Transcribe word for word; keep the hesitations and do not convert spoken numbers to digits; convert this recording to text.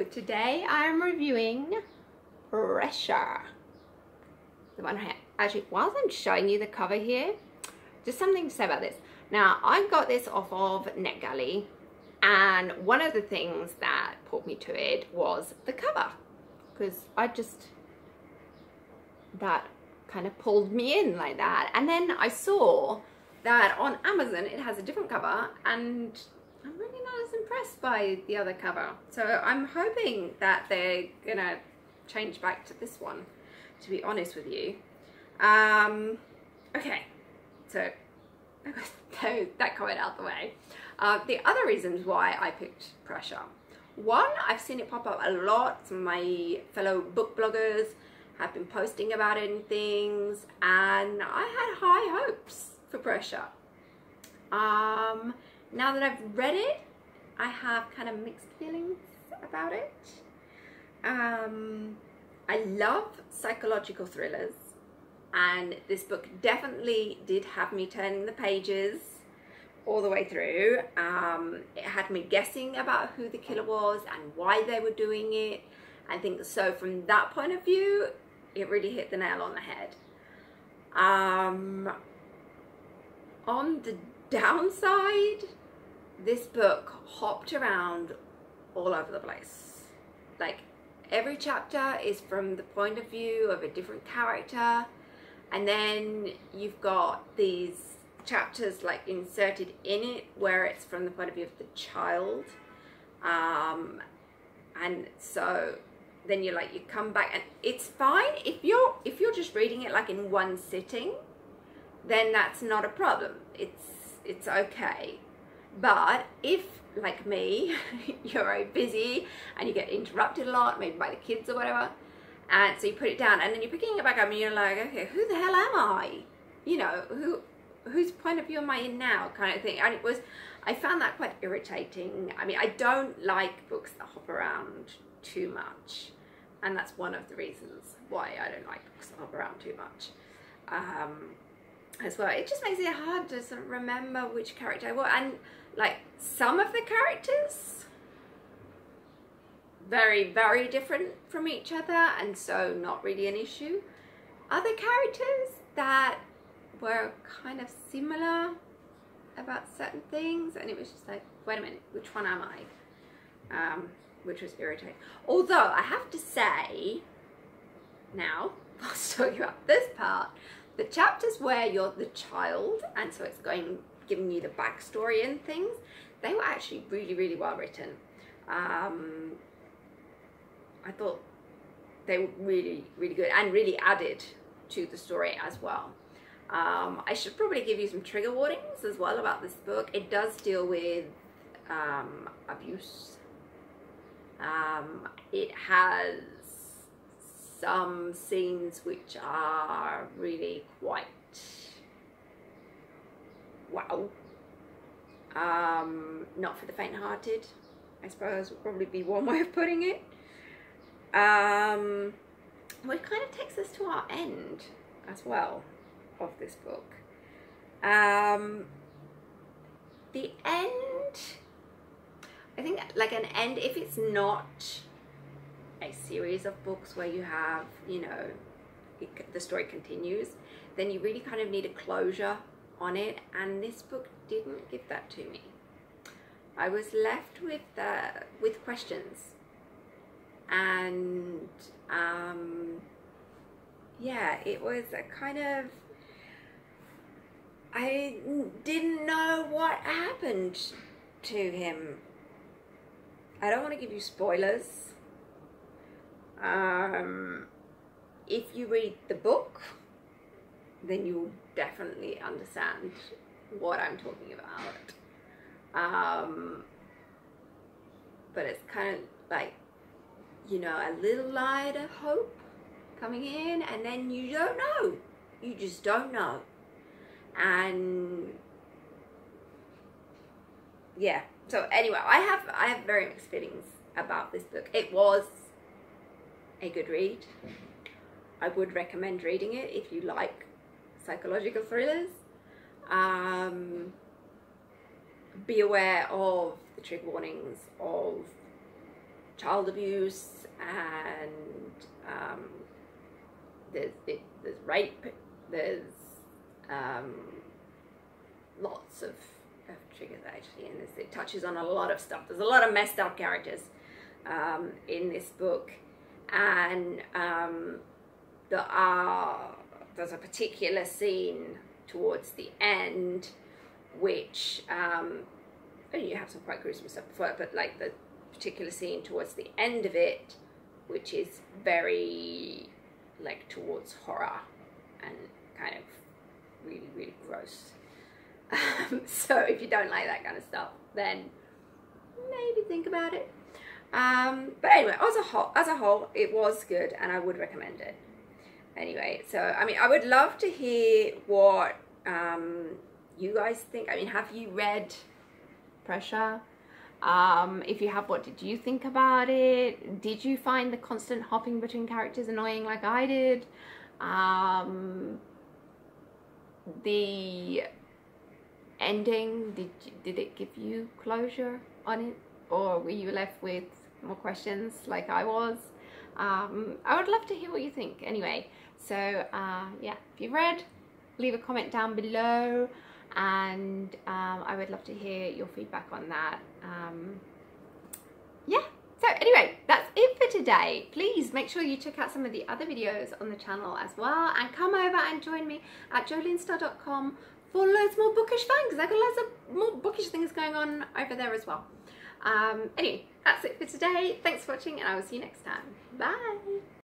today I am reviewing Pressure. The one here. Actually, whilst I'm showing you the cover here, just something to say about this. Now, I got this off of Net Galley, and one of the things that pulled me to it was the cover, because I just, that kind of pulled me in like that. And then I saw that on Amazon it has a different cover, and I'm really not as impressed by the other cover. So I'm hoping that they're gonna change back to this one, to be honest with you. Um, okay, so so that comment out the way. Uh, the other reasons why I picked Pressure. One, I've seen it pop up a lot. Some of my fellow book bloggers have been posting about it and things, and I had high hopes for Pressure. Um, now that I've read it, I have kind of mixed feelings about it. Um, I love psychological thrillers, and this book definitely did have me turning the pages all the way through. Um, it had me guessing about who the killer was and why they were doing it. I think so from that point of view, it really hit the nail on the head. Um, on the downside, this book hopped around all over the place. Like, every chapter is from the point of view of a different character, and then you've got these chapters like inserted in it where it's from the point of view of the child, um, and so then you're like, you come back, and it's fine if you're if you're just reading it like in one sitting, then that's not a problem. It's it's okay. But if, like me, you're very busy and you get interrupted a lot, maybe by the kids or whatever, and so you put it down and then you're picking it back up and you're like, okay, who the hell am I? You know, who whose point of view am I in now, kind of thing. And it was, I found that quite irritating. I mean, I don't like books that hop around too much, and that's one of the reasons why I don't like books that hop around too much. Um, as well, it just makes it hard to sort of remember which character I was, and like some of the characters very very different from each other, and so not really an issue. Other characters that were kind of similar about certain things, and it was just like, wait a minute, which one am I? Um, which was irritating. Although I have to say, now whilst talking about this part, the chapters where you're the child, and so it's going, giving you the backstory and things, they were actually really, really well written. Um, I thought they were really, really good and really added to the story as well. Um, I should probably give you some trigger warnings as well about this book. It does deal with um, abuse. Um, it has some scenes which are really quite wow. Um, not for the faint-hearted, I suppose would probably be one way of putting it. Um, which kind of takes us to our end as well of this book. Um, the end, I think, like an end, if it's not a series of books where you have, you know, it, the story continues, then you really kind of need a closure on it, and this book didn't give that to me. I was left with uh, with questions, and um, yeah, it was a kind of, I didn't know what happened to him. I don't want to give you spoilers. Um, if you read the book, then you'll definitely understand what I'm talking about. Um, but it's kind of like, you know, a little light of hope coming in, and then you don't know. You just don't know. And yeah, so anyway, I have I have very mixed feelings about this book. It was a good read. I would recommend reading it if you like psychological thrillers. Um, be aware of the trigger warnings of child abuse, and um, there's, it, there's rape, there's um, lots of, of triggers actually in this. It touches on a lot of stuff. There's a lot of messed up characters um, in this book, and um, there are, there's a particular scene towards the end which, um, oh, you have some quite gruesome stuff before it, but like the particular scene towards the end of it, which is very like towards horror and kind of really, really gross. Um, so if you don't like that kind of stuff, then maybe think about it. Um, but anyway, as a whole, as a whole, it was good, and I would recommend it. Anyway, so I mean, I would love to hear what um, you guys think. I mean, have you read Pressure? Um, if you have, what did you think about it? Did you find the constant hopping between characters annoying like I did? Um, the ending, did did it give you closure on it, or were you left with more questions like I was? Um, I would love to hear what you think. Anyway, so uh, yeah, if you've read, leave a comment down below, and um, I would love to hear your feedback on that. Um, yeah, so anyway, that's it for today. Please make sure you check out some of the other videos on the channel as well, and come over and join me at joe linsdell dot com for loads more bookish fun, because I've got lots of more bookish things going on over there as well. Um, anyway, that's it for today. Thanks for watching, and I will see you next time. Bye!